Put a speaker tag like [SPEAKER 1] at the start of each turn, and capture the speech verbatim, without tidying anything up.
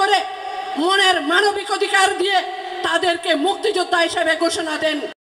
[SPEAKER 1] করে মনের মানবিক অধিকার দিয়ে তাদেরকে মুক্তিযোদ্ধা হিসেবে ঘোষণা দেন।